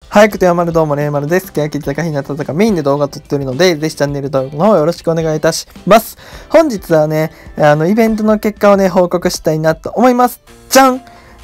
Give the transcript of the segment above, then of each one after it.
はい、くてやまるどうもねーまるです。欅坂ひなた坂メインで動画撮ってるので、ぜひチャンネル登録の方よろしくお願いいたします。本日はね、イベントの結果をね、報告したいなと思います。じゃん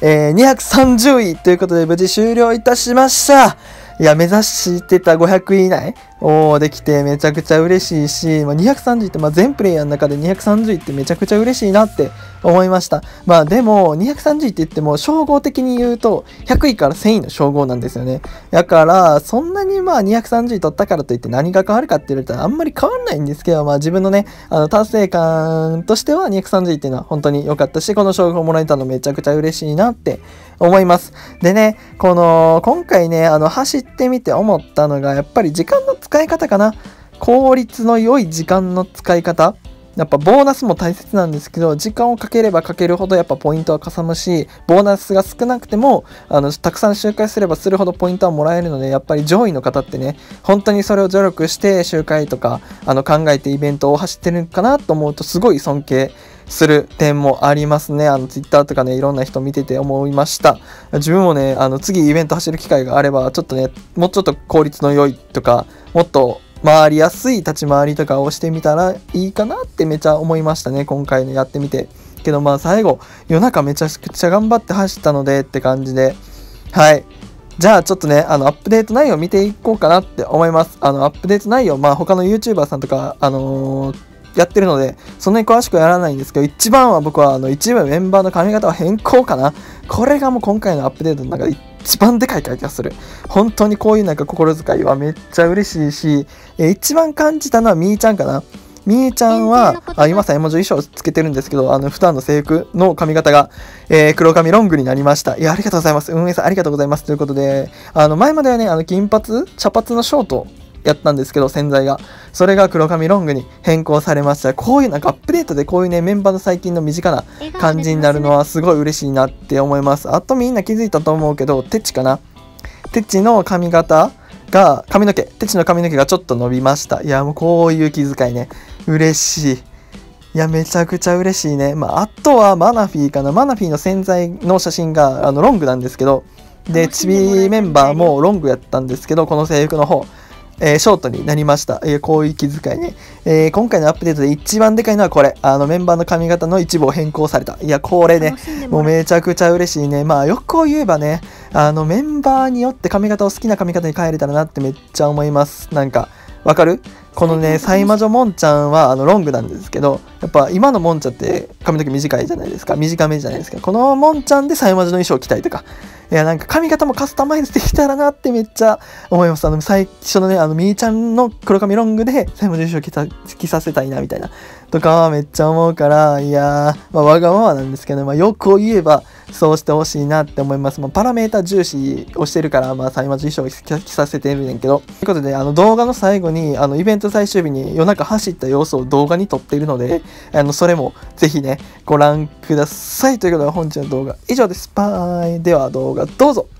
230位ということで無事終了いたしました。いや、目指してた500位以内できてめちゃくちゃ嬉しいし、230位って全プレイヤーの中で230位ってめちゃくちゃ嬉しいなって思いました。でも230位って言っても称号的に言うと100位から1000位の称号なんですよね。だからそんなに230位取ったからといって何が変わるかって言われたらあんまり変わんないんですけど、自分のね達成感としては230位っていうのは本当に良かったし、この称号もらえたのめちゃくちゃ嬉しいなって思います。でね、今回ね走ってみて思ったのがやっぱり時間の使い方かな。効率の良い時間の使い方。やっぱボーナスも大切なんですけど、時間をかければかけるほどやっぱポイントはかさむし、ボーナスが少なくてもたくさん周回すればするほどポイントはもらえるので、やっぱり上位の方ってね本当にそれを努力して周回とか考えてイベントを走ってるかなと思うとすごい尊敬する点もありますね。ツイッターとかねいろんな人見てて思いました。自分もね次イベント走る機会があればちょっとねもうちょっと効率の良いとかもっと回りやすい立ち回りとかをしてみたらいいかなってめちゃ思いましたね、今回のやってみて。けど最後夜中めちゃくちゃ頑張って走ったのでって感じで、はい、じゃあちょっとねアップデート内容を見ていこうかなって思います。アップデート内容他の YouTuber さんとかやってるのでそんなに詳しくやらないんですけど、一番は僕は一部メンバーの髪型は変更かな。これがもう今回のアップデートの中で一番でかい気がする。本当にこういう心遣いはめっちゃ嬉しいし、一番感じたのはみーちゃんかな。みーちゃんは今さ絵文字衣装つけてるんですけど、普段の制服の髪型が、黒髪ロングになりました。いや、ありがとうございます。運営さんありがとうございますということで、前まではね金髪茶髪のショートやったんですけど、洗剤がそれが黒髪ロングに変更されました。こういうアップデートでこういうねメンバーの最近の身近な感じになるのはすごい嬉しいなって思います。あとみんな気づいたと思うけど、テチかな、テチの髪型がテチの髪の毛がちょっと伸びました。いやもうこういう気遣いね嬉しい。いやめちゃくちゃ嬉しいね。あとはマナフィーかな。マナフィーの洗剤の写真がロングなんですけど、でチビメンバーもロングやったんですけど、この制服の方ショートになりました。こういう気遣いね。今回のアップデートで一番でかいのはこれ。メンバーの髪型の一部を変更された。いや、これね、もうめちゃくちゃ嬉しいね。欲を言えばね、メンバーによって髪型を好きな髪型に変えれたらなってめっちゃ思います。わかる？このね、サイマジョモンちゃんはロングなんですけど、やっぱ今のモンちゃんって髪の毛短いじゃないですか。短めじゃないですか。このモンちゃんでサイマジの衣装着たいとか。いや髪型もカスタマイズできたらなってめっちゃ思います。最初のねみーちゃんの黒髪ロングでサイマジの衣装着させたいなみたいなとかはめっちゃ思うから、いやわがままなんですけど、欲を言えばそうしてほしいなって思います。パラメータ重視をしてるから、サイマジ衣装を着させてるねんけど。ということで、動画の最後に、イベント最終日に夜中走った様子を動画に撮っているので、それもぜひね、ご覧ください。ということで、本日の動画以上です。バイ。では動画どうぞ。